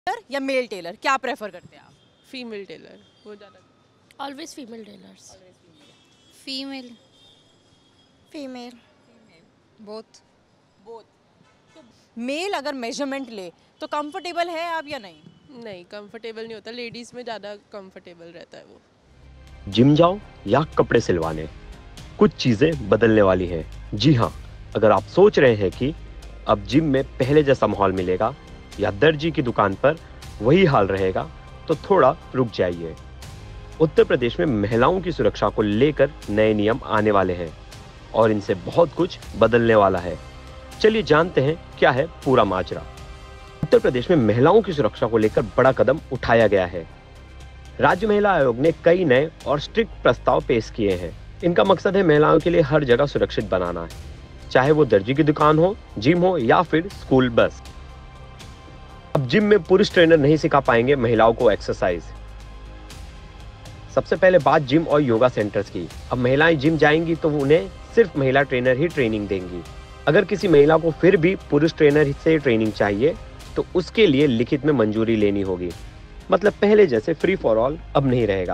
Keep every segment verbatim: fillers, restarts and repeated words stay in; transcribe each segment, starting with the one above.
Taylor या male tailor, क्या prefer करते हैं आप? फीमेल टेलर वो ज़्यादा। Always female tailors. Female female both both. Male अगर मेजरमेंट ले तो कंफर्टेबल है आप या नहीं? नहीं, कंफर्टेबल नहीं होता, लेडीज़ में ज़्यादा कंफर्टेबल रहता है वो। जिम जाओ या कपड़े सिलवाने, कुछ चीजें बदलने वाली हैं। जी हाँ, अगर आप सोच रहे हैं कि अब जिम में पहले जैसा माहौल मिलेगा या दर्जी की दुकान पर वही हाल रहेगा, तो थोड़ा रुक जाइए। उत्तर प्रदेश में महिलाओं की सुरक्षा को लेकर नए नियम आने वाले हैं और इनसे बहुत कुछ बदलने वाला है। चलिए जानते हैं क्या है पूरा माजरा। उत्तर प्रदेश में महिलाओं की सुरक्षा को लेकर बड़ा कदम उठाया गया है। राज्य महिला आयोग ने कई नए और स्ट्रिक्ट प्रस्ताव पेश किए हैं। इनका मकसद है महिलाओं के लिए हर जगह सुरक्षित बनाना है, चाहे वो दर्जी की दुकान हो, जिम हो या फिर स्कूल बस। अब जिम में पुरुष ट्रेनर नहीं सिखा पाएंगे महिलाओं को एक्सरसाइज। सबसे पहले बात जिम और योगा सेंटर्स की। अब महिलाएं जिम जाएंगी तो उन्हें सिर्फ महिला ट्रेनर ही ट्रेनिंग देंगी। अगर किसी महिला को फिर भी पुरुष ट्रेनर से ट्रेनिंग चाहिए तो उसके लिए लिखित में मंजूरी लेनी होगी। मतलब पहले जैसे फ्री फॉर ऑल अब नहीं रहेगा।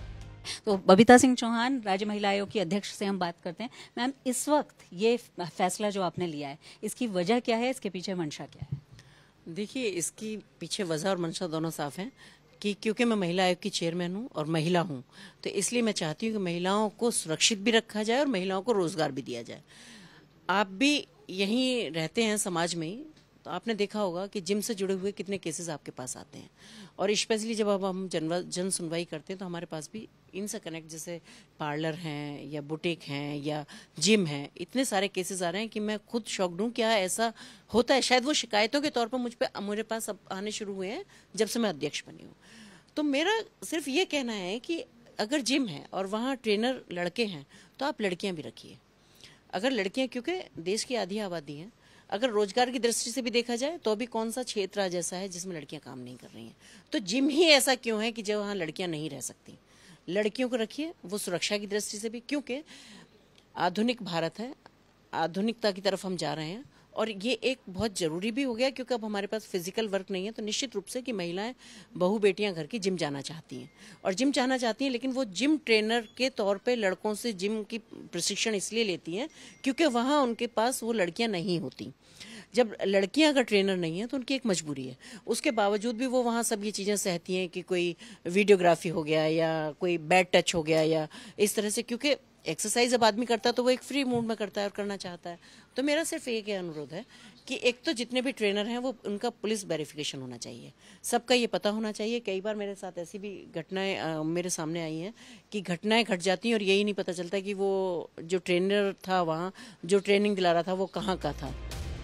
तो बबीता सिंह चौहान, राज्य महिला आयोग की अध्यक्ष से हम बात करते हैं। मैम, इस वक्त ये फैसला जो आपने लिया है, इसकी वजह क्या है, इसके पीछे मंशा क्या है? देखिए, इसकी पीछे वजह और मंशा दोनों साफ हैं कि क्योंकि मैं महिला आयोग की चेयरमैन हूँ और महिला हूँ, तो इसलिए मैं चाहती हूँ कि महिलाओं को सुरक्षित भी रखा जाए और महिलाओं को रोजगार भी दिया जाए। आप भी यहीं रहते हैं समाज में ही, तो आपने देखा होगा कि जिम से जुड़े हुए कितने केसेस आपके पास आते हैं, और स्पेशली जब अब हम जन जन सुनवाई करते हैं तो हमारे पास भी इनसे कनेक्ट जैसे पार्लर हैं या बुटीक हैं या जिम हैं, इतने सारे केसेस आ रहे हैं कि मैं खुद शॉक्ड हूँ। क्या ऐसा होता है? शायद वो शिकायतों के तौर पर मुझ पे मेरे पास अब आने शुरू हुए हैं जब से मैं अध्यक्ष बनी हूँ। तो मेरा सिर्फ ये कहना है कि अगर जिम है और वहाँ ट्रेनर लड़के हैं तो आप लड़कियाँ भी रखिए। अगर लड़कियाँ, क्योंकि देश की आधी आबादी है, अगर रोजगार की दृष्टि से भी देखा जाए तो अभी कौन सा क्षेत्र आज ऐसा है जिसमें लड़कियां काम नहीं कर रही हैं? तो जिम ही ऐसा क्यों है कि जब वहाँ लड़कियां नहीं रह सकती? लड़कियों को रखिए, वो सुरक्षा की दृष्टि से भी, क्योंकि आधुनिक भारत है, आधुनिकता की तरफ हम जा रहे हैं और ये एक बहुत ज़रूरी भी हो गया, क्योंकि अब हमारे पास फिजिकल वर्क नहीं है। तो निश्चित रूप से कि महिलाएं, बहू बेटियां घर की जिम जाना चाहती हैं और जिम जाना चाहती हैं, लेकिन वो जिम ट्रेनर के तौर पे लड़कों से जिम की प्रशिक्षण इसलिए लेती हैं क्योंकि वहाँ उनके पास वो लड़कियां नहीं होती। जब लड़कियां अगर ट्रेनर नहीं है तो उनकी एक मजबूरी है, उसके बावजूद भी वो वहाँ सब ये चीज़ें सहती हैं कि कोई वीडियोग्राफी हो गया या कोई बैड टच हो गया या इस तरह से, क्योंकि एक्सरसाइज जब आदमी करता है तो वो एक फ्री मूड में करता है और करना चाहता है। तो मेरा सिर्फ एक ही अनुरोध है कि एक तो जितने भी ट्रेनर हैं वो उनका पुलिस वेरिफिकेशन होना चाहिए, सबका ये पता होना चाहिए। कई बार मेरे साथ ऐसी भी घटनाएं मेरे सामने आई हैं कि घटनाएं घट जाती हैं और यही नहीं पता चलता कि वो जो ट्रेनर था वहाँ जो ट्रेनिंग दिला रहा था वो कहाँ का था।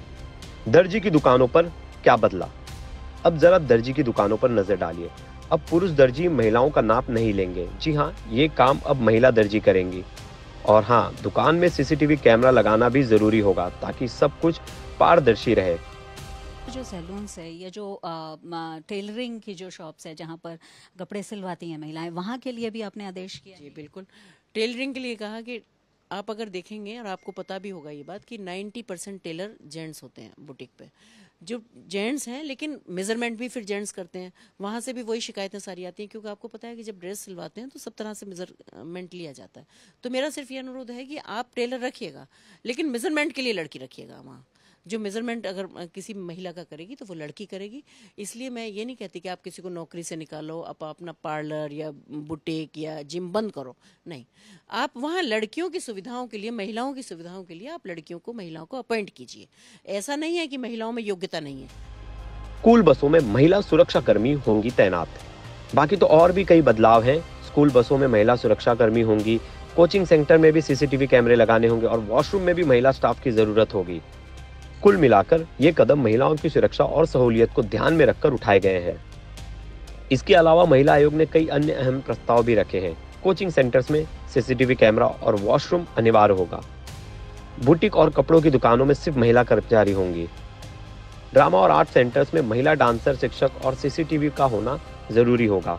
दर्जी की दुकानों पर क्या बदला? अब जरा दर्जी की दुकानों पर नजर डालिए। अब पुरुष दर्जी महिलाओं का नाप नहीं लेंगे। जी हाँ, ये काम अब महिला दर्जी करेंगी। और हाँ, दुकान में सीसीटीवी कैमरा लगाना भी जरूरी होगा ताकि सब कुछ पारदर्शी रहे। जो सैलून्स है या जो आ, टेलरिंग की जो शॉप्स है जहाँ पर कपड़े सिलवाती हैं महिलाएं, वहाँ के लिए भी आपने आदेश किया? जी बिल्कुल, टेलरिंग के लिए कहा कि आप अगर देखेंगे, और आपको पता भी होगा ये बात, कि नब्बे परसेंट टेलर जेंट्स होते हैं बुटीक पे, जो जेंट्स हैं, लेकिन मेजरमेंट भी फिर जेंट्स करते हैं। वहाँ से भी वही शिकायतें सारी आती हैं, क्योंकि आपको पता है कि जब ड्रेस सिलवाते हैं तो सब तरह से मेजरमेंट लिया जाता है। तो मेरा सिर्फ ये अनुरोध है कि आप टेलर रखिएगा, लेकिन मेजरमेंट के लिए लड़की रखिएगा। वहाँ जो मेजरमेंट अगर किसी महिला का करेगी तो वो लड़की करेगी। इसलिए मैं ये नहीं कहती कि आप किसी को नौकरी से निकालो, आप अपना पार्लर या बुटीक या जिम बंद करो, नहीं। आप वहाँ लड़कियों की सुविधाओं के लिए, महिलाओं की सुविधाओं के लिए आप लड़कियों को, महिलाओं को अपॉइंट कीजिए। ऐसा नहीं है कि महिलाओं में योग्यता नहीं है। स्कूल बसों में महिला सुरक्षा कर्मी होंगी तैनात। बाकी तो और भी कई बदलाव हैं। स्कूल बसों में महिला सुरक्षा कर्मी होंगी, कोचिंग सेंटर में भी सीसीटीवी कैमरे लगाने होंगे और वॉशरूम में भी महिला स्टाफ की जरूरत होगी। कुल मिलाकर ये कदम महिलाओं की सुरक्षा और सहूलियत को ध्यान में रखकर उठाए गए हैं। इसके अलावा महिला आयोग ने कई अन्य अहम प्रस्ताव भी रखे हैं। कोचिंग सेंटर्स में सीसीटीवी कैमरा और वॉशरूम अनिवार्य होगा। बुटीक और कपड़ों की दुकानों में सिर्फ महिला कर्मचारी होंगी। ड्रामा और आर्ट सेंटर्स में महिला डांसर, शिक्षक और सीसीटीवी का होना जरूरी होगा।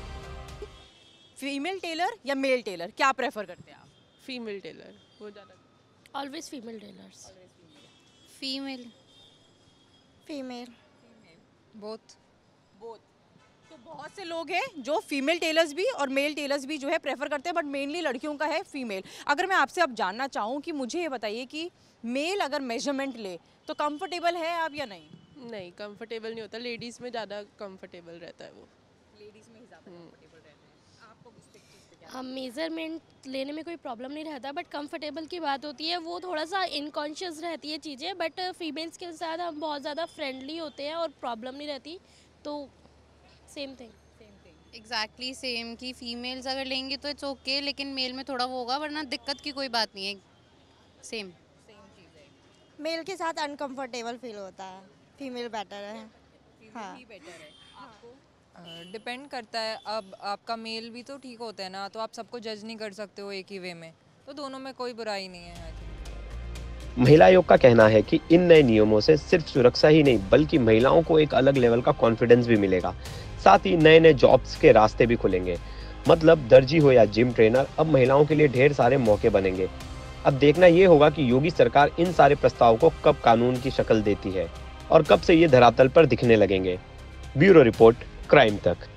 फीमेल टेलर या मेल टेलर, क्या प्रेफर करते हैं आप? फीमेल टेलर वो ज़्यादा। Always female tailors. Female female both तो बहुत से लोग हैं जो फीमेल टेलर्स भी और मेल टेलर्स भी जो है प्रेफर करते हैं, बट मेनली लड़कियों का है फीमेल। अगर मैं आपसे अब जानना चाहूँ कि मुझे ये बताइए कि मेल अगर मेजरमेंट ले तो कंफर्टेबल है आप या नहीं? नहीं, कंफर्टेबल नहीं होता। लेडीज़ में ज़्यादा कंफर्टेबल रहता है वो। लेडीज़ में ही ज़्यादा कंफर्टेबल रहते हैं। आपको इस पे चीज़ पे क्या? हम मेज़रमेंट लेने में कोई प्रॉब्लम नहीं रहता, बट कंफर्टेबल की बात होती है वो थोड़ा सा इनकॉन्शियस रहती है चीज़ें, बट फीमेल्स के साथ हम बहुत ज़्यादा फ्रेंडली होते हैं और प्रॉब्लम नहीं रहती, तो सेम थिंग। एग्जैक्टली सेम कि फीमेल्स अगर लेंगी तो इट्स ओके, लेकिन मेल में थोड़ा वो होगा, वरना दिक्कत की कोई बात नहीं है। सेम मेल के साथ अनकंफर्टेबल फील होता है, फीमेल बेटर है। हाँ, डिपेंड करता है। अब आपका मेल भी तो ठीक होता है ना, तो आप सबको जज नहीं कर सकते हो एक ही वे में, तो दोनों में कोई बुराई नहीं है। महिला आयोग का कहना है कि इन नए नियमों से सिर्फ सुरक्षा ही नहीं बल्कि महिलाओं को एक अलग लेवल का कॉन्फिडेंस भी मिलेगा। साथ ही नए नए जॉब्स के रास्ते भी खुलेंगे। मतलब दर्जी हो या जिम ट्रेनर, अब महिलाओं के लिए ढेर सारे मौके बनेंगे। अब देखना ये होगा कि योगी सरकार इन सारे प्रस्ताव को कब कानून की शक्ल देती है और कब से ये धरातल पर दिखने लगेंगे। ब्यूरो रिपोर्ट, क्राइम तक।